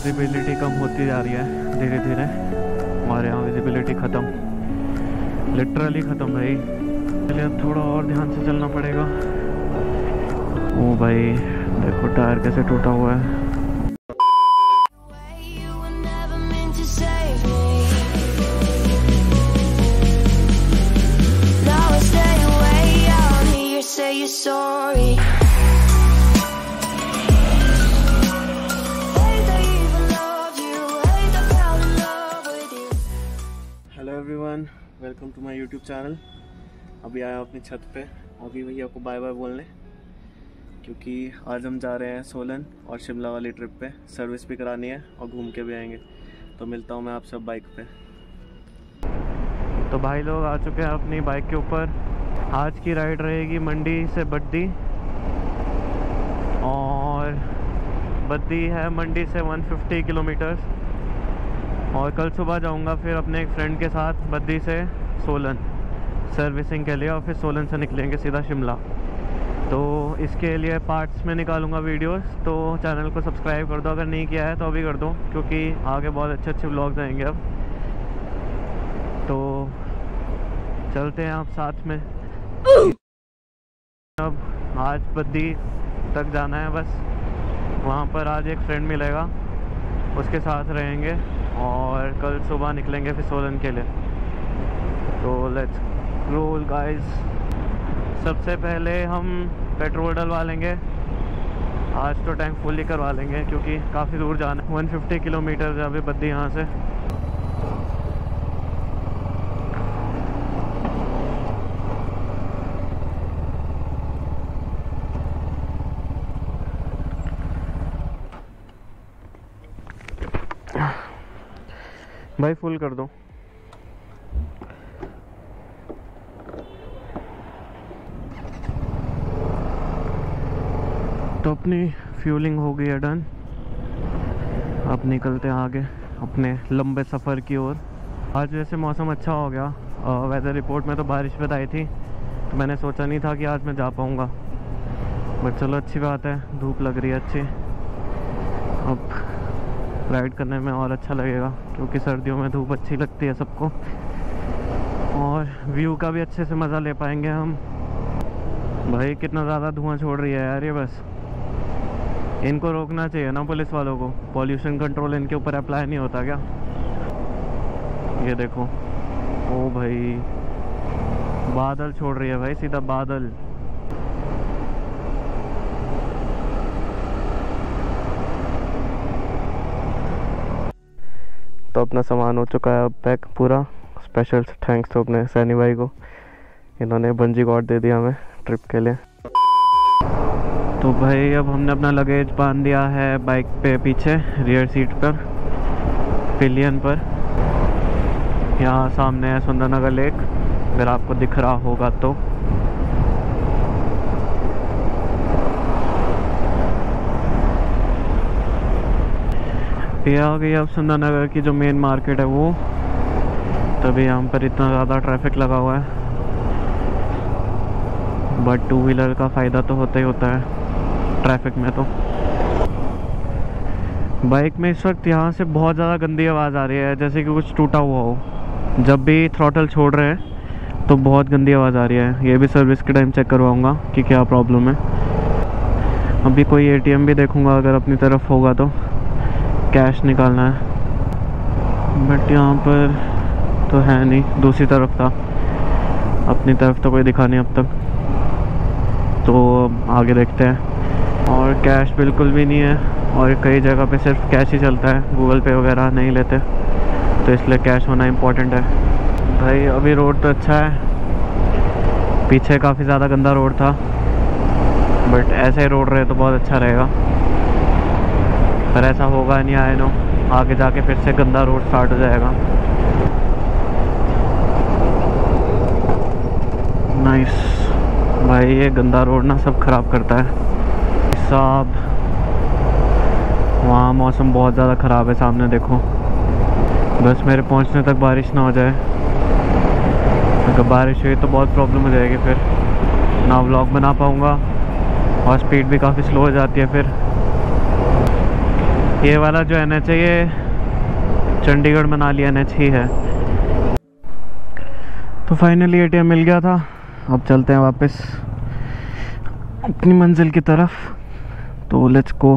Visibility कम होती जा रही है धीरे धीरे। हमारे यहाँ विजिबिलिटी ख़त्म, लिटरली ख़त्म भाई। चलिए अब थोड़ा और ध्यान से चलना पड़ेगा। ओ भाई देखो टायर कैसे टूटा हुआ है। Hello everyone, welcome to my YouTube channel. अभी आया अपनी छत पे, अभी भैया को बाय बाय बोलने, क्योंकि आज हम जा रहे हैं सोलन और शिमला वाली ट्रिप पे। सर्विस भी करानी है और घूम के भी आएंगे। तो मिलता हूँ मैं आप सब बाइक पे। तो भाई लोग आ चुके हैं अपनी बाइक के ऊपर। आज की राइड रहेगी मंडी से बद्दी, और बद्दी है मंडी से 150 किलोमीटर। और कल सुबह जाऊंगा फिर अपने एक फ्रेंड के साथ बद्दी से सोलन सर्विसिंग के लिए, और फिर सोलन से निकलेंगे सीधा शिमला। तो इसके लिए पार्ट्स में निकालूंगा वीडियोस। तो चैनल को सब्सक्राइब कर दो अगर नहीं किया है तो अभी कर दो, क्योंकि आगे बहुत अच्छे अच्छे व्लॉग्स आएंगे अब। तो चलते हैं आप साथ में। अब आज बद्दी तक जाना है बस। वहाँ पर आज एक फ्रेंड मिलेगा, उसके साथ रहेंगे और कल सुबह निकलेंगे फिर सोलन के लिए। तो लेट्स रोल गाइस। सबसे पहले हम पेट्रोल डलवा लेंगे। आज तो टैंक फुल ही करवा लेंगे, क्योंकि काफ़ी दूर जाना है। 150 किलोमीटर है अभी बद्दी यहाँ से। भाई फुल कर दो। तो अपनी फ्यूलिंग हो गई है डन। अब निकलते हैं आगे अपने लंबे सफ़र की ओर। आज वैसे मौसम अच्छा हो गया। वेदर रिपोर्ट में तो बारिश बताई थी, तो मैंने सोचा नहीं था कि आज मैं जा पाऊँगा, बट चलो अच्छी बात है, धूप लग रही है अच्छी। अब राइड करने में और अच्छा लगेगा, क्योंकि सर्दियों में धूप अच्छी लगती है सबको, और व्यू का भी अच्छे से मज़ा ले पाएंगे हम। भाई कितना ज़्यादा धुआं छोड़ रही है यार ये बस। इनको रोकना चाहिए ना पुलिस वालों को। पॉल्यूशन कंट्रोल इनके ऊपर अप्लाई नहीं होता क्या? ये देखो, ओ भाई बादल छोड़ रही है भाई, सीधा बादल। तो अपना सामान हो चुका है अब पैक पूरा। स्पेशल थैंक्स तो अपने सैनी भाई को, इन्होंने बंजी कॉर्ड दे दिया हमें ट्रिप के लिए। तो भाई अब हमने अपना लगेज बांध दिया है बाइक पे पीछे रियर सीट पर, पिलियन पर। यहाँ सामने है सुंदरनगर लेक, अगर आपको दिख रहा होगा तो। ये आ गई अब सुंदरनगर की जो मेन मार्केट है वो। तभी यहाँ पर इतना ज़्यादा ट्रैफिक लगा हुआ है, बट टू व्हीलर का फ़ायदा तो होता ही होता है ट्रैफिक में। तो बाइक में इस वक्त यहाँ से बहुत ज़्यादा गंदी आवाज़ आ रही है, जैसे कि कुछ टूटा हुआ हो। जब भी थ्रॉटल छोड़ रहे हैं तो बहुत गंदी आवाज़ आ रही है। ये भी सर्विस के टाइम चेक करवाऊँगा कि क्या प्रॉब्लम है। अभी कोई एटीएम भी देखूँगा अगर अपनी तरफ होगा तो, कैश निकालना है, बट यहाँ पर तो है नहीं। दूसरी तरफ था, अपनी तरफ तो कोई दिखा नहीं अब तक। तो आगे देखते हैं। और कैश बिल्कुल भी नहीं है, और कई जगह पे सिर्फ कैश ही चलता है, गूगल पे वगैरह नहीं लेते, तो इसलिए कैश होना इम्पोर्टेंट है। भाई अभी रोड तो अच्छा है, पीछे काफ़ी ज़्यादा गंदा रोड था, बट ऐसे ही रोड रहे तो बहुत अच्छा रहेगा। पर ऐसा होगा नहीं, आए नो, आगे जाके फिर से गंदा रोड स्टार्ट हो जाएगा। नाइस भाई, ये गंदा रोड ना सब ख़राब करता है साहब। वहाँ मौसम बहुत ज़्यादा ख़राब है, सामने देखो। बस मेरे पहुँचने तक बारिश ना हो जाए। अगर बारिश हुई तो बहुत प्रॉब्लम हो जाएगी, फिर ना व्लॉग बना पाऊँगा, और स्पीड भी काफ़ी स्लो हो जाती है फिर। ये वाला जो NH है ये चंडीगढ़ मनाली NH ही है। तो फाइनली ATM मिल गया था। अब चलते हैं वापस अपनी मंजिल की तरफ। तो लेट्स गो।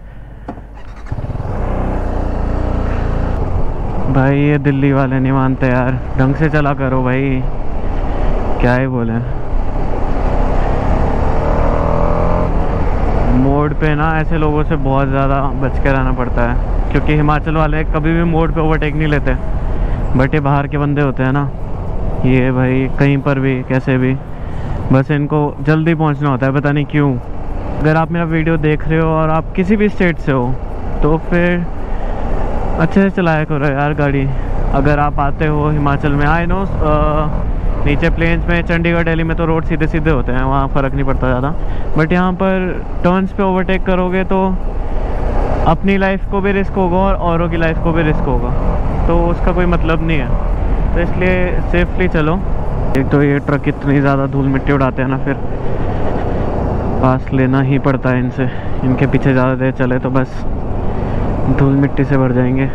भाई ये दिल्ली वाले नहीं मानते यार, ढंग से चला करो भाई, क्या ही बोले। मोड़ पे ना ऐसे लोगों से बहुत ज़्यादा बच के रहना पड़ता है, क्योंकि हिमाचल वाले कभी भी मोड़ पे ओवरटेक नहीं लेते। बट ये बाहर के बंदे होते हैं ना, ये भाई कहीं पर भी कैसे भी बस इनको जल्दी पहुंचना होता है, पता नहीं क्यों। अगर आप मेरा वीडियो देख रहे हो और आप किसी भी स्टेट से हो तो फिर अच्छे से चलाया करो यार गाड़ी। अगर आप आते हो हिमाचल में, आई नो नीचे प्लेन्स में चंडीगढ़ दिल्ली में तो रोड सीधे सीधे होते हैं, वहाँ फ़र्क नहीं पड़ता ज़्यादा। बट यहाँ पर टर्न्स पे ओवरटेक करोगे तो अपनी लाइफ को भी रिस्क होगा और औरों की लाइफ को भी रिस्क होगा, तो उसका कोई मतलब नहीं है। तो इसलिए सेफली चलो। एक तो ये ट्रक इतनी ज़्यादा धूल मिट्टी उड़ाते हैं ना, फिर पास लेना ही पड़ता है इनसे। इनके पीछे ज़्यादा देर चले तो बस धूल मिट्टी से भर जाएंगे।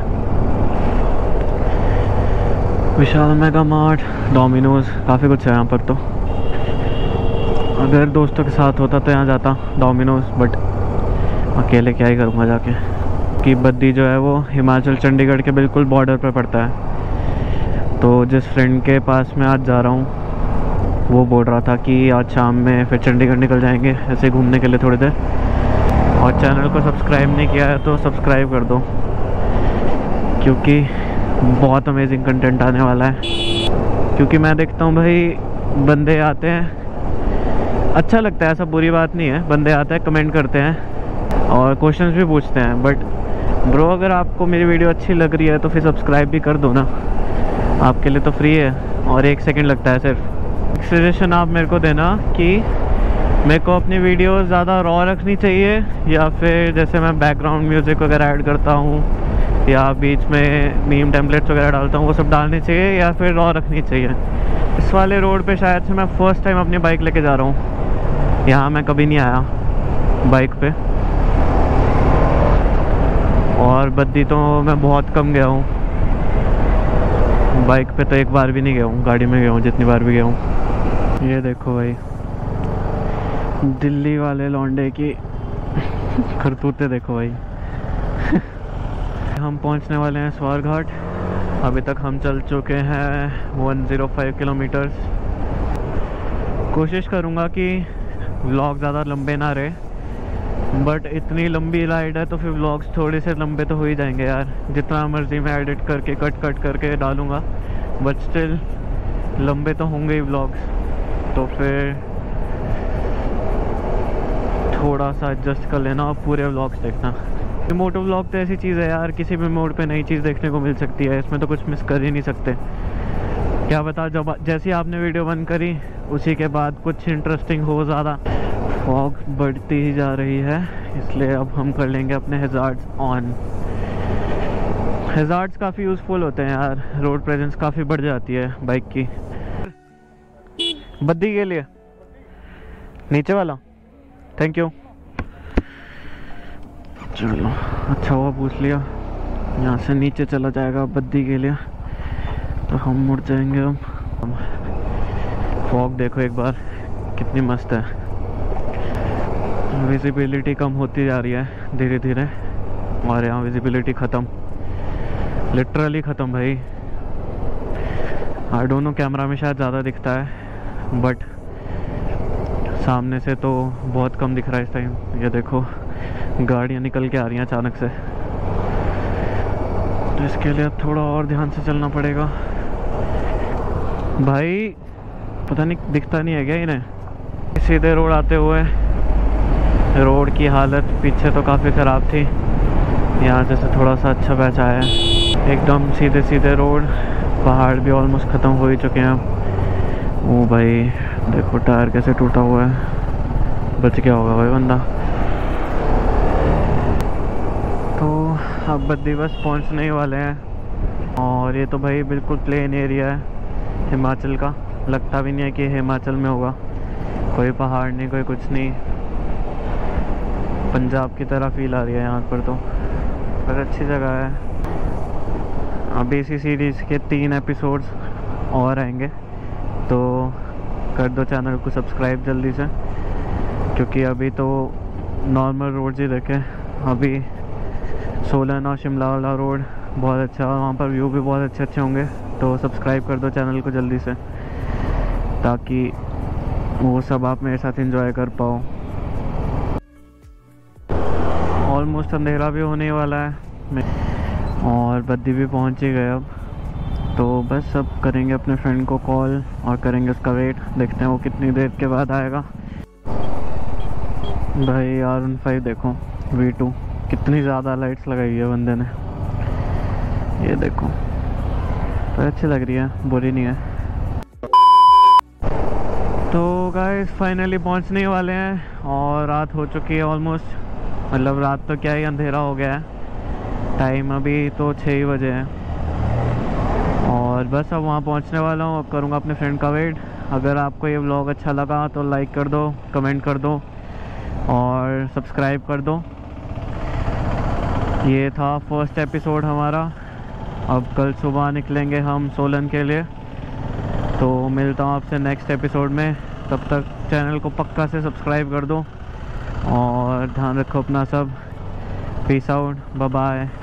विशाल मेगा मार्ट, डोमिनोज, काफ़ी कुछ है यहाँ पर। तो अगर दोस्तों के साथ होता तो यहाँ जाता डोमिनोज, बट अकेले क्या ही करूँगा जाके। कि बद्दी जो है वो हिमाचल चंडीगढ़ के बिल्कुल बॉर्डर पर पड़ता है। तो जिस फ्रेंड के पास मैं आज जा रहा हूँ वो बोल रहा था कि आज शाम में फिर चंडीगढ़ निकल जाएंगे ऐसे घूमने के लिए थोड़ी देर। और चैनल को सब्सक्राइब नहीं किया है तो सब्सक्राइब कर दो, क्योंकि बहुत अमेजिंग कंटेंट आने वाला है। क्योंकि मैं देखता हूँ भाई बंदे आते हैं, अच्छा लगता है, ऐसा बुरी बात नहीं है। बंदे आते हैं, कमेंट करते हैं और क्वेश्चंस भी पूछते हैं। बट ब्रो अगर आपको मेरी वीडियो अच्छी लग रही है तो फिर सब्सक्राइब भी कर दो ना, आपके लिए तो फ्री है और 1 सेकंड लगता है सिर्फ। एक सजेशन आप मेरे को देना कि मेरे को अपनी वीडियो ज़्यादा रॉ रखनी चाहिए या फिर जैसे मैं बैकग्राउंड म्यूज़िक वगैरह ऐड करता हूँ या बीच में मीम टेम्पलेट्स वगैरह डालता हूँ, वो सब डालनी चाहिए या फिर रॉ रखनी चाहिए। इस वाले रोड पे शायद से मैं फ़र्स्ट टाइम अपनी बाइक लेके जा रहा हूँ। यहाँ मैं कभी नहीं आया बाइक पे, और बद्दी तो मैं बहुत कम गया हूँ। बाइक पे तो एक बार भी नहीं गया हूँ, गाड़ी में गया हूँ जितनी बार भी गया हूँ। ये देखो भाई दिल्ली वाले लौंडे की करतूते देखो भाई। हम पहुंचने वाले हैं स्वारघाट। अभी तक हम चल चुके हैं 105 किलोमीटर्स। कोशिश करूंगा कि व्लॉग ज़्यादा लंबे ना रहे, बट इतनी लंबी राइड है तो फिर व्लॉग्स थोड़े से लंबे तो हो ही जाएंगे यार। जितना मर्जी मैं एडिट करके कट करके डालूंगा, बट स्टिल लंबे तो होंगे ही व्लॉग्स। तो फिर थोड़ा सा एडजस्ट कर लेना और पूरे व्लॉग्स देखना। मोटो व्लॉग तो ऐसी चीज़ है यार, किसी भी मोड पे नई चीज़ देखने को मिल सकती है, इसमें तो कुछ मिस कर ही नहीं सकते। क्या बता, जब जैसी आपने वीडियो बंद करी उसी के बाद कुछ इंटरेस्टिंग हो ज़्यादा। फॉग बढ़ती ही जा रही है, इसलिए अब हम कर लेंगे अपने हैज़ार्ड्स ऑन। हैज़ार्ड्स काफ़ी यूज़फुल होते हैं यार, रोड प्रेजेंस काफ़ी बढ़ जाती है बाइक की। बद्दी के लिए नीचे वाला, थैंक यू। चलो अच्छा हुआ पूछ लिया, यहाँ से नीचे चला जाएगा बद्दी के लिए, तो हम मुड़ जाएंगे। अब फॉग देखो एक बार कितनी मस्त है। विजिबिलिटी कम होती जा रही है धीरे धीरे, और यहाँ विजिबिलिटी ख़त्म, लिटरली ख़त्म भाई। आई डोंट नो, कैमरा में शायद ज़्यादा दिखता है बट सामने से तो बहुत कम दिख रहा है इस टाइम। ये देखो गाड़ियाँ निकल के आ रही हैं अचानक से, तो इसके लिए अब थोड़ा और ध्यान से चलना पड़ेगा भाई। पता नहीं दिखता नहीं है क्या इन्हें। सीधे रोड आते हुए रोड की हालत पीछे तो काफ़ी ख़राब थी, यहाँ जैसे थोड़ा सा अच्छा पैच आया है। एकदम सीधे सीधे रोड, पहाड़ भी ऑलमोस्ट ख़त्म हो ही चुके हैं अब। ओ भाई देखो टायर कैसे टूटा हुआ है, बच गया होगा भाई बंदा। तो अब बद्दी बस पहुंचने ही वाले हैं, और ये तो भाई बिल्कुल प्लेन एरिया है हिमाचल का। लगता भी नहीं है कि हिमाचल में होगा, कोई पहाड़ नहीं कोई कुछ नहीं, पंजाब की तरह फील आ रही है यहाँ पर। तो पर अच्छी जगह है। अभी इसी सीरीज़ के 3 एपिसोड्स और आएंगे, तो कर दो चैनल को सब्सक्राइब जल्दी से, क्योंकि अभी तो नॉर्मल रोड्स ही देखे। अभी सोलन और शिमला वाला रोड बहुत अच्छा है, वहाँ पर व्यू भी बहुत अच्छे अच्छे होंगे। तो सब्सक्राइब कर दो चैनल को जल्दी से, ताकि वो सब आप मेरे साथ एंजॉय कर पाओ। ऑलमोस्ट अंधेरा भी होने वाला है और बद्दी भी पहुंच ही गए अब। तो बस अब करेंगे अपने फ्रेंड को कॉल और करेंगे उसका वेट, देखते हैं वो कितनी देर के बाद आएगा। भाई R15 देखो V2, कितनी ज़्यादा लाइट्स लगाई है बंदे ने, ये देखो। तो अच्छी लग रही है, बुरी नहीं है। तो गाइस फाइनली पहुंचने वाले हैं और रात हो चुकी है ऑलमोस्ट, मतलब रात तो क्या ही, अंधेरा हो गया है। टाइम अभी तो 6 ही बजे है और बस अब वहाँ पहुँचने वाला हूँ। अब करूँगा अपने फ्रेंड का वेट। अगर आपको ये व्लॉग अच्छा लगा तो लाइक कर दो, कमेंट कर दो और सब्सक्राइब कर दो। ये था फर्स्ट एपिसोड हमारा। अब कल सुबह निकलेंगे हम सोलन के लिए, तो मिलता हूँ आपसे नेक्स्ट एपिसोड में। तब तक चैनल को पक्का से सब्सक्राइब कर दो और ध्यान रखो अपना सब। Peace out, bye bye.